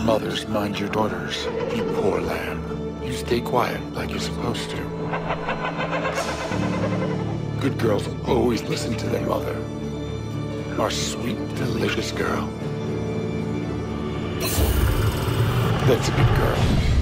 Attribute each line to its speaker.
Speaker 1: Mothers, mind your daughters. You poor lamb. You stay quiet like you're supposed to. Good girls always listen to their mother. Our sweet, delicious girl. That's a good girl.